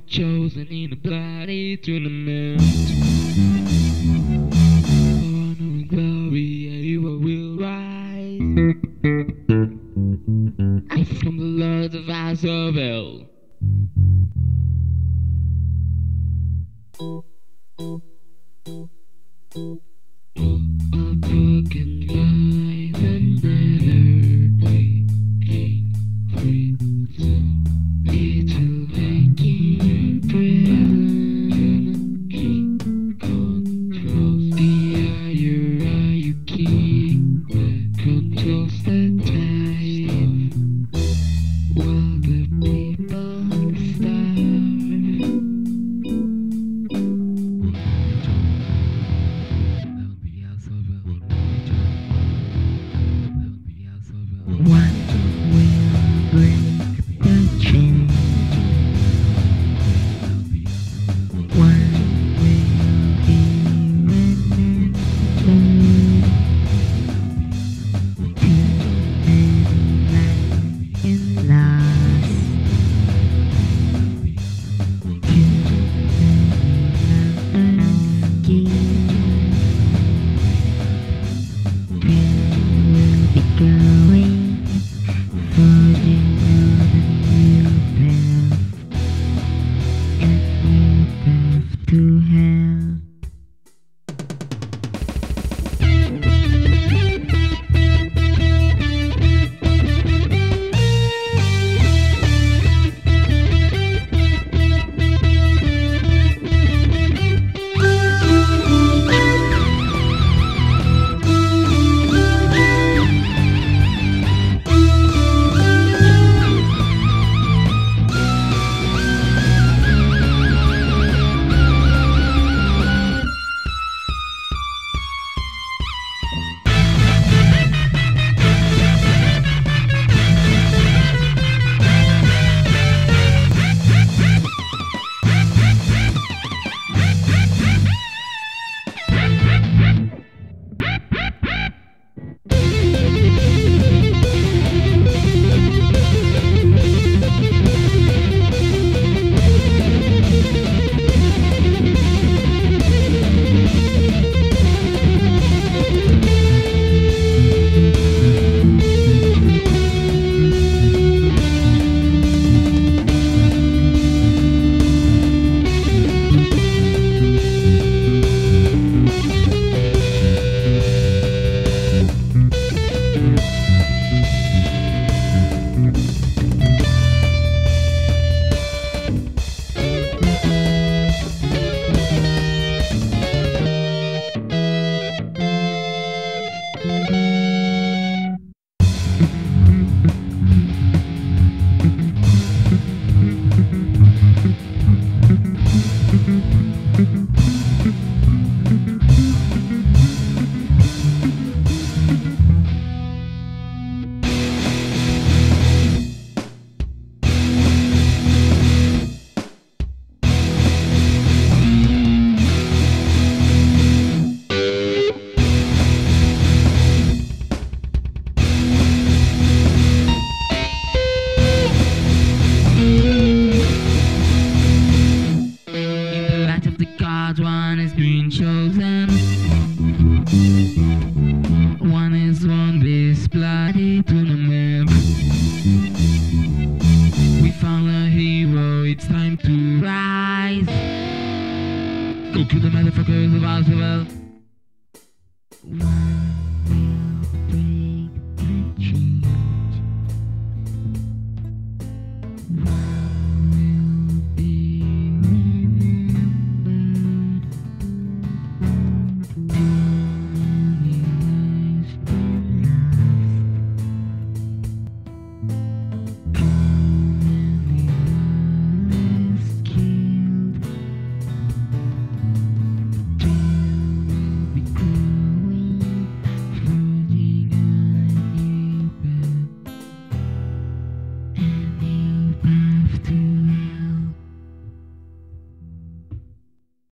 chosen in a bloody tournament. Honor and glory, a hero will rise. I from the Lord of House of Hell. A broken life and nether waking freedom. Little making prison. King controls the higher are you king that controls the time. While the people starve. What will bring the change? What will be remembered? In last, going forging on a new path, a new path to hell. One is being chosen. One is won this bloody tournament. We found a hero, it's time to rise. Go kill the motherfuckers of House of Hell.